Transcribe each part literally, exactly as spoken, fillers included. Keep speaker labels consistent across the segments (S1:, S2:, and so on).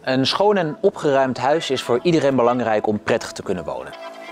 S1: Een schoon en opgeruimd huis is voor iedereen belangrijk om prettig te kunnen wonen.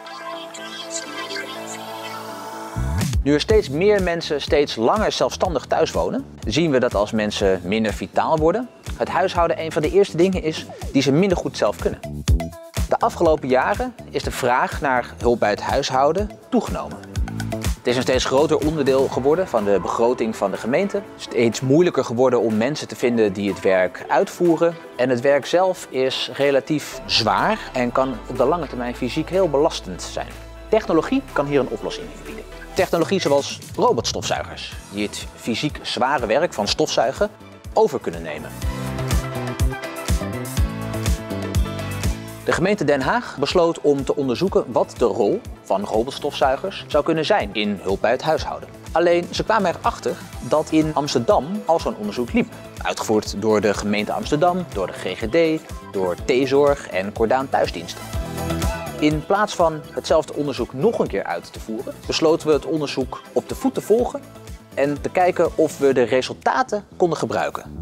S1: Nu er steeds meer mensen steeds langer zelfstandig thuis wonen, zien we dat als mensen minder vitaal worden, het huishouden een van de eerste dingen is die ze minder goed zelf kunnen. De afgelopen jaren is de vraag naar hulp bij het huishouden toegenomen. Het is een steeds groter onderdeel geworden van de begroting van de gemeente. Het is steeds moeilijker geworden om mensen te vinden die het werk uitvoeren. En het werk zelf is relatief zwaar en kan op de lange termijn fysiek heel belastend zijn. Technologie kan hier een oplossing in bieden. Technologie zoals robotstofzuigers, die het fysiek zware werk van stofzuigen over kunnen nemen. De gemeente Den Haag besloot om te onderzoeken wat de rol van robotstofzuigers zou kunnen zijn in hulp bij het huishouden. Alleen ze kwamen erachter dat in Amsterdam al zo'n onderzoek liep. Uitgevoerd door de gemeente Amsterdam, door de G G D, door T-Zorg en Cordaan Thuisdiensten. In plaats van hetzelfde onderzoek nog een keer uit te voeren, besloten we het onderzoek op de voet te volgen en te kijken of we de resultaten konden gebruiken.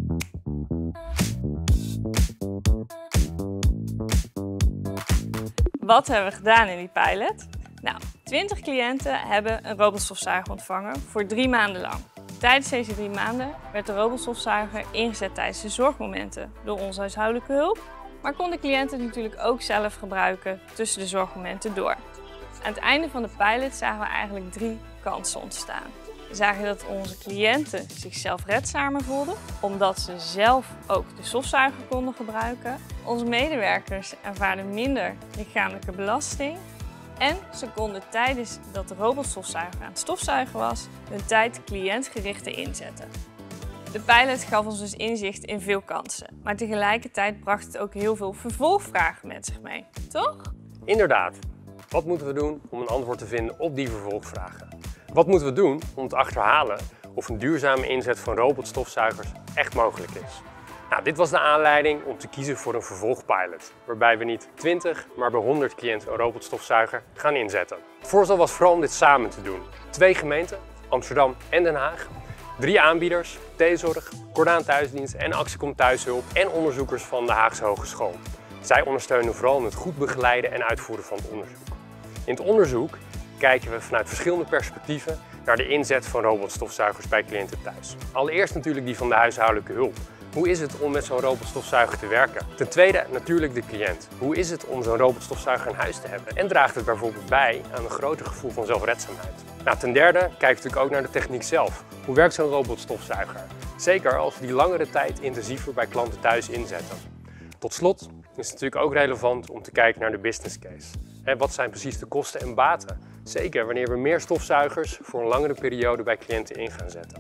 S2: Wat hebben we gedaan in die pilot? Nou, twintig cliënten hebben een robotstofzuiger ontvangen voor drie maanden lang. Tijdens deze drie maanden werd de robotstofzuiger ingezet tijdens de zorgmomenten door onze huishoudelijke hulp, maar kon de cliënt het natuurlijk ook zelf gebruiken tussen de zorgmomenten door. Aan het einde van de pilot zagen we eigenlijk drie kansen ontstaan. We zagen dat onze cliënten zichzelf redzamer voelden, omdat ze zelf ook de stofzuiger konden gebruiken. Onze medewerkers ervaarden minder lichamelijke belasting. En ze konden tijdens dat de robotstofzuiger aan het stofzuigen was, hun tijd cliëntgerichter inzetten. De pilot gaf ons dus inzicht in veel kansen, maar tegelijkertijd bracht het ook heel veel vervolgvragen met zich mee, toch?
S3: Inderdaad. Wat moeten we doen om een antwoord te vinden op die vervolgvragen? Wat moeten we doen om te achterhalen of een duurzame inzet van robotstofzuigers echt mogelijk is? Nou, dit was de aanleiding om te kiezen voor een vervolgpilot, waarbij we niet twintig, maar bij honderd cliënten een robotstofzuiger gaan inzetten. Het voorstel was vooral om dit samen te doen. Twee gemeenten, Amsterdam en Den Haag, drie aanbieders, T-Zorg, Cordaan Thuisdienst en Actiecom Thuishulp en onderzoekers van de Haagse Hogeschool. Zij ondersteunen vooral in het goed begeleiden en uitvoeren van het onderzoek. In het onderzoek kijken we vanuit verschillende perspectieven naar de inzet van robotstofzuigers bij cliënten thuis. Allereerst natuurlijk die van de huishoudelijke hulp. Hoe is het om met zo'n robotstofzuiger te werken? Ten tweede natuurlijk de cliënt. Hoe is het om zo'n robotstofzuiger in huis te hebben? En draagt het bijvoorbeeld bij aan een groter gevoel van zelfredzaamheid? Nou, ten derde kijken we natuurlijk ook naar de techniek zelf. Hoe werkt zo'n robotstofzuiger? Zeker als we die langere tijd intensiever bij klanten thuis inzetten. Tot slot is het natuurlijk ook relevant om te kijken naar de business case. En wat zijn precies de kosten en baten? Zeker wanneer we meer stofzuigers voor een langere periode bij cliënten in gaan zetten.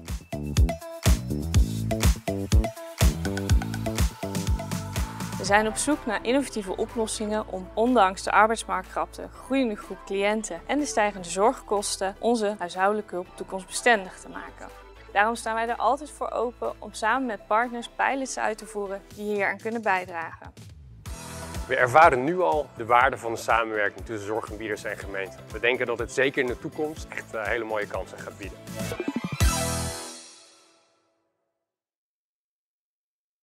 S2: We zijn op zoek naar innovatieve oplossingen om ondanks de arbeidsmarktkrapte, groeiende groep cliënten en de stijgende zorgkosten onze huishoudelijke hulp toekomstbestendig te maken. Daarom staan wij er altijd voor open om samen met partners pilots uit te voeren die hier aan kunnen bijdragen.
S3: We ervaren nu al de waarde van de samenwerking tussen zorgaanbieders en gemeenten. We denken dat het zeker in de toekomst echt hele mooie kansen gaat bieden.